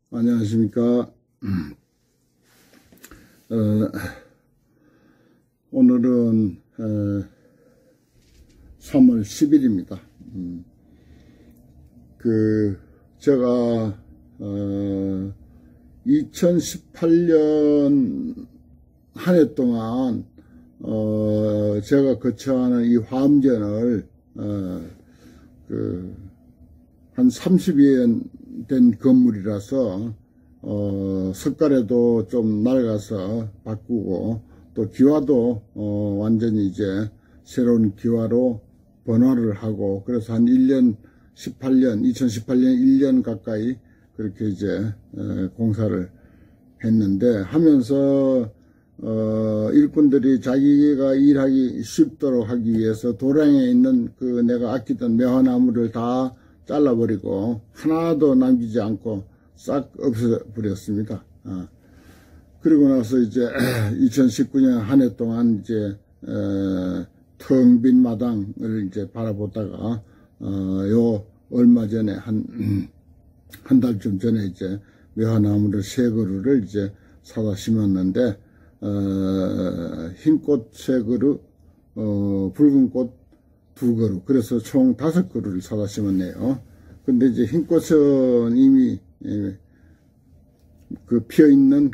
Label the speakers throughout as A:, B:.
A: 안녕하십니까. 오늘은 3월 10일입니다. 제가 2018년 한 해 동안 제가 거쳐하는 이 화엄전을 한 30여 년 된 건물이라서 석가래도 좀 낡아서 바꾸고 또 기와도 완전히 이제 새로운 기와로 번화를 하고, 그래서 한 1년 2018년 1년 가까이 그렇게 이제 공사를 했는데, 하면서 일꾼들이 자기가 일하기 쉽도록 하기 위해서 도량에 있는 내가 아끼던 매화나무를 다 잘라버리고 하나도 남기지 않고 싹 없애버렸습니다. 그리고 나서 이제 2019년 한 해 동안 이제 텅 빈 마당을 이제 바라보다가 요 얼마 전에 한 달쯤 전에 이제 매화나무를 3그루를 이제 사다 심었는데, 흰꽃 3그루, 붉은 꽃 2그루, 그래서 총 5그루를 사다 심었네요. 근데 이제 흰꽃은 이미 피어있는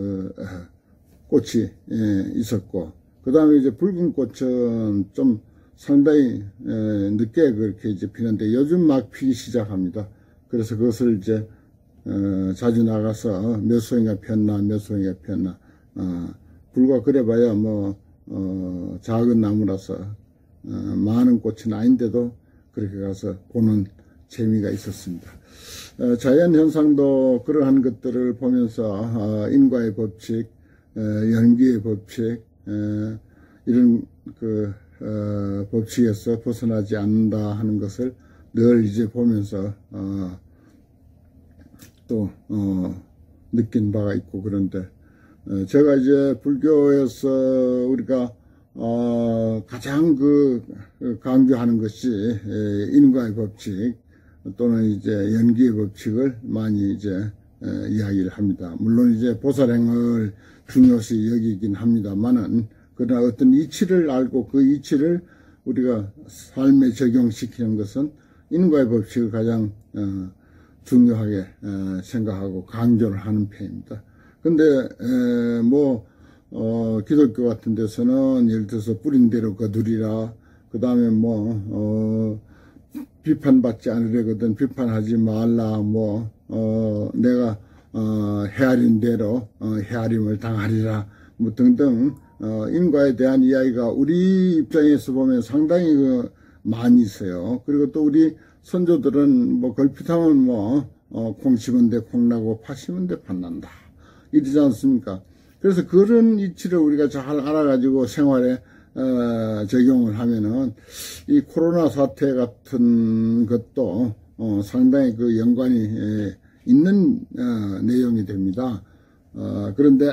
A: 꽃이 있었고, 그 다음에 이제 붉은 꽃은 좀 상당히 늦게 그렇게 이제 피는데 요즘 막 피기 시작합니다. 그래서 그것을 이제 자주 나가서 몇 송이가 폈나 불과 그래봐야 작은 나무라서 많은 꽃은 아닌데도 그렇게 가서 보는 재미가 있었습니다. 자연현상도 그러한 것들을 보면서 인과의 법칙, 연기의 법칙, 이런 법칙에서 벗어나지 않는다 하는 것을 늘 이제 보면서 또 느낀 바가 있고, 그런데 제가 이제 불교에서 우리가 가장 강조하는 것이 인과의 법칙 또는 이제 연기의 법칙을 많이 이제 이야기를 합니다. 물론 이제 보살행을 중요시 여기긴 합니다만은, 그러나 어떤 이치를 알고 그 이치를 우리가 삶에 적용시키는 것은 인과의 법칙을 가장 중요하게 생각하고 강조를 하는 편입니다. 근데 기독교 같은 데서는 예를 들어서 뿌린 대로 거두리라, 그 다음에 비판받지 않으려거든 비판하지 말라, 내가 헤아린 대로 헤아림을 당하리라, 등등 인과에 대한 이야기가 우리 입장에서 보면 상당히 많이 있어요. 그리고 또 우리 선조들은 걸핏하면 콩 심은 데 콩 나고 팥 심은 데 팥 난다 이러지 않습니까? 그래서 그런 이치를 우리가 잘 알아가지고 생활에 적용을 하면은 이 코로나 사태 같은 것도 상당히 연관이 있는 내용이 됩니다. 그런데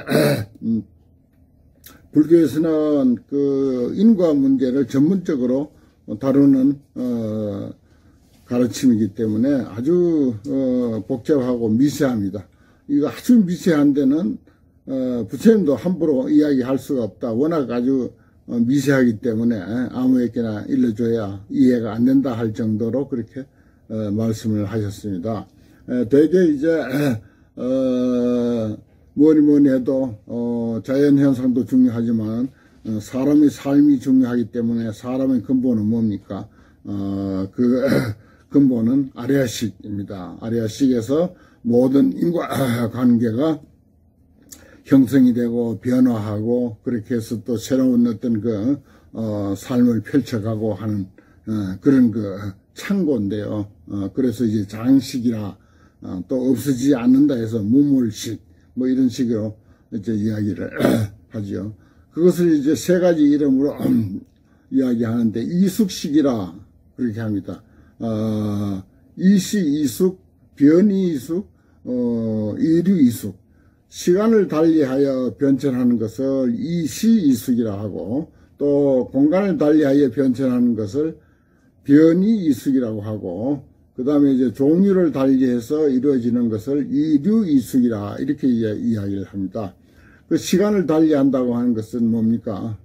A: 불교에서는 인과 문제를 전문적으로 다루는 가르침이기 때문에 아주 복잡하고 미세합니다. 이거 아주 미세한 데는 부처님도 함부로 이야기할 수가 없다. 워낙 아주 미세하기 때문에 아무에게나 일러줘야 이해가 안 된다 할 정도로 그렇게 말씀을 하셨습니다. 대개 이제 뭐니 해도 자연현상도 중요하지만 사람의 삶이 중요하기 때문에 사람의 근본은 뭡니까? 근본은 아리아식입니다. 아리아식에서 모든 인과관계가 형성이 되고 변화하고 그렇게 해서 또 새로운 어떤 삶을 펼쳐가고 하는 그런 창고인데요. 그래서 이제 장식이라 또 없어지지 않는다 해서 무물식 이런 식으로 이제 이야기를 하죠. 그것을 이제 3가지 이름으로 이야기하는데, 이숙식이라 그렇게 합니다. 이시-이숙, 변이-이숙, 이류-이숙. 시간을 달리하여 변천하는 것을 이시-이숙이라 하고, 또 공간을 달리하여 변천하는 것을 변이-이숙이라고 하고, 그 다음에 이제 종류를 달리해서 이루어지는 것을 이류이숙이라 이렇게 이야기를 합니다. 그 시간을 달리한다고 하는 것은 뭡니까?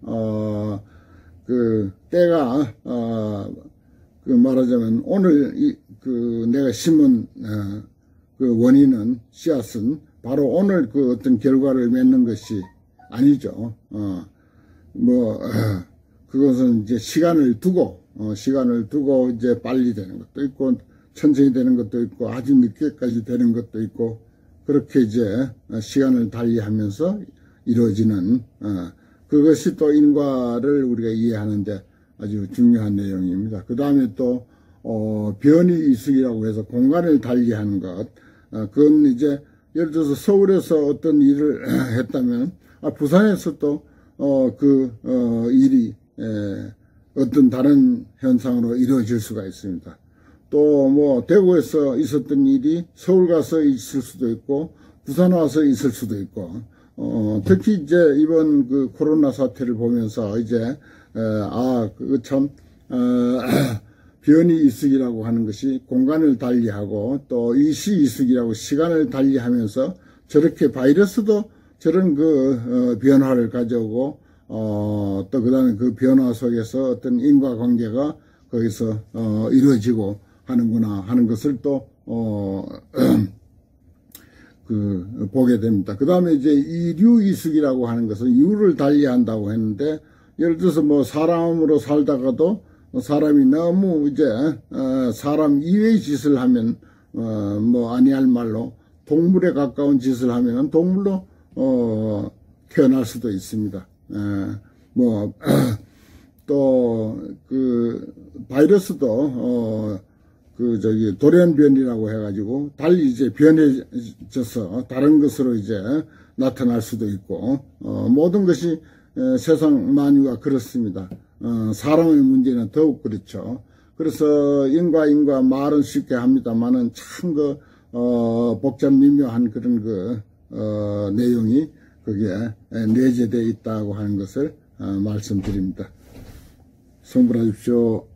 A: 그 때가 그 말하자면 오늘 내가 심은 그 원인은 씨앗은 바로 오늘 그 어떤 결과를 맺는 것이 아니죠. 그것은 이제 시간을 두고 이제 빨리 되는 것도 있고, 천천히 되는 것도 있고, 아주 늦게까지 되는 것도 있고, 그렇게 이제 시간을 달리하면서 이루어지는, 그것이 또 인과를 우리가 이해하는데 아주 중요한 내용입니다. 그 다음에 또, 변이이숙이라고 해서 공간을 달리하는 것, 그건 이제 예를 들어서 서울에서 어떤 일을 했다면, 부산에서 또, 일이, 어떤 다른 현상으로 이루어질 수가 있습니다. 또 뭐 대구에서 있었던 일이 서울 가서 있을 수도 있고 부산 와서 있을 수도 있고 특히 이제 이번 그 코로나 사태를 보면서 이제 변이이숙이라고 하는 것이 공간을 달리하고 또 이시이숙이라고 시간을 달리하면서 저렇게 바이러스도 저런 그 변화를 가져오고 또 그다음에 그 변화 속에서 어떤 인과관계가 거기서 이루어지고 하는구나 하는 것을 또 보게 됩니다. 그 다음에 이제 이류이숙이라고 하는 것은 유를 달리한다고 했는데, 예를 들어서 뭐 사람으로 살다가도 사람이 너무 이제 사람 이외의 짓을 하면 뭐 아니할 말로 동물에 가까운 짓을 하면은 동물로 태어날 수도 있습니다. 또 그 바이러스도 돌연변이라고 해가지고 달리 이제 변해져서 다른 것으로 이제 나타날 수도 있고, 모든 것이 세상 만유가 그렇습니다. 사람의 문제는 더욱 그렇죠. 그래서 인과 말은 쉽게 합니다만은 참 복잡 미묘한 그런 내용이 거기에 내재되어 있다고 하는 것을 말씀드립니다. 성불하십시오.